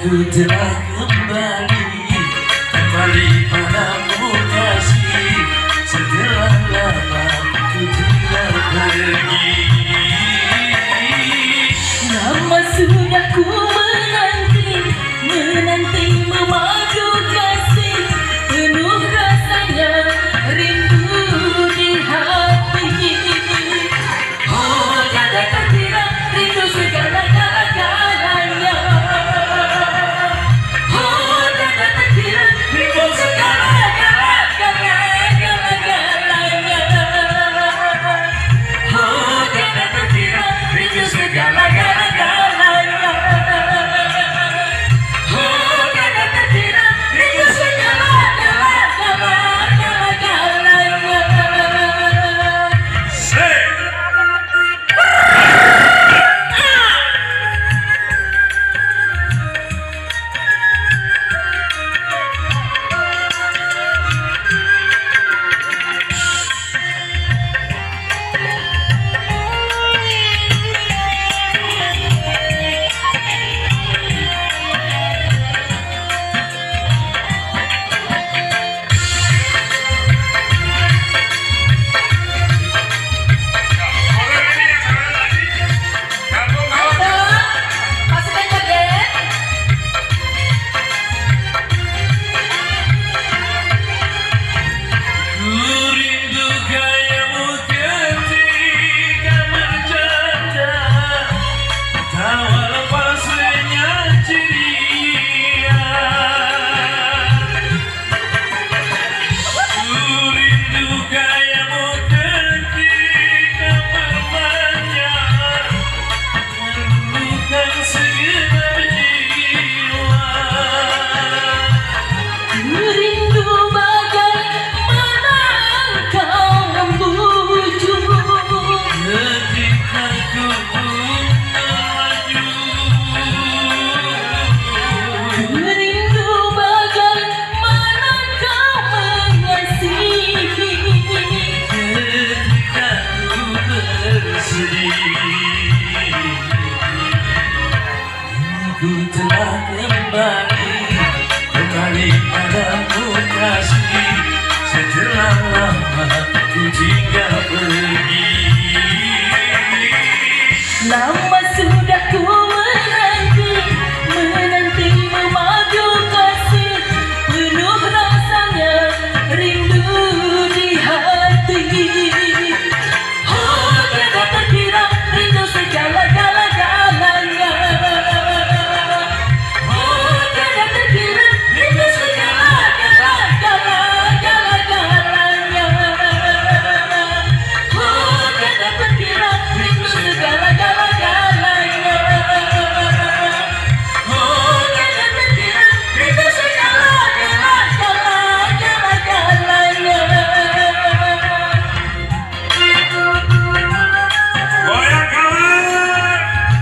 Ku telah kembali padamu kasih, setelah lama ku tinggal pergi. Lama sudah ku menanti memadu kasih, penuh rasanya rindu di hati. Oh, tiada terkira rindu segala-galanya. Oh, tiada terkira rindu segala-galanya. Oh, tiada terkira rindu segala-galanya. Ku telah kembali padamu kasih, setelah lama ku tinggal pergi. Lama sudah ku menanti memadu kasih, penuh rasanya rindu di hati. Oh, tiada terkira rindu segala-galanya. Oh, tiada terkira rindu segala-galanya. Oh, tiada terkira rindu segala-galanya. Oh, tiada terkira rindu segala-galanya. Goyang kawan.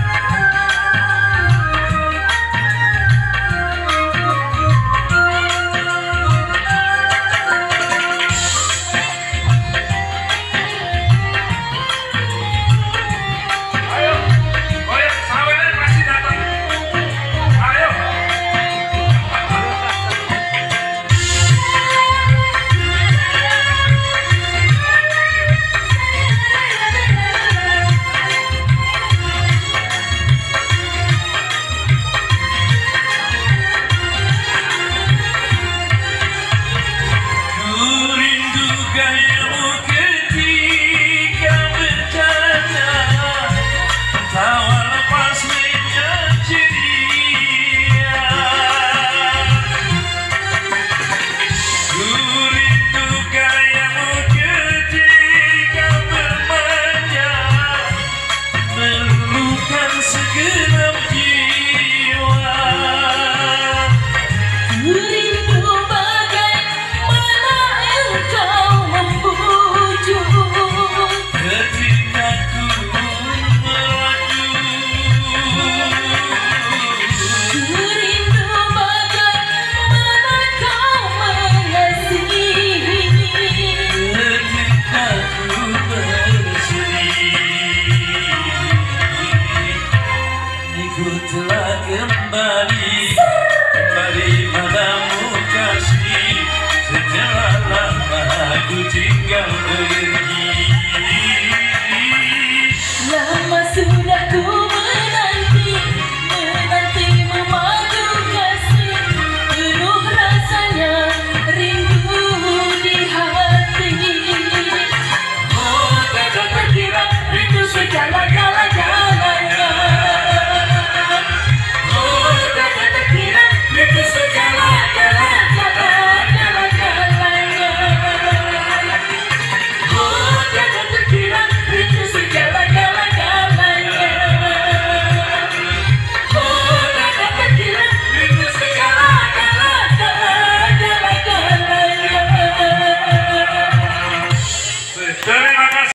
Ayo, goyang saweran pasti datang. Ayo. Ku rindu gayamu ketika bercanda, tawa lepas lenyap ceria. Ku rindu gayamu ketika bermanja, meluluhkan segenap jiwa. Ku rindu bagaimana engkau membujuk. Ketika ku melaju, Ku rindu bagaimana kau mengasihi. ketika ku bersedih, ku telah kembali tinggal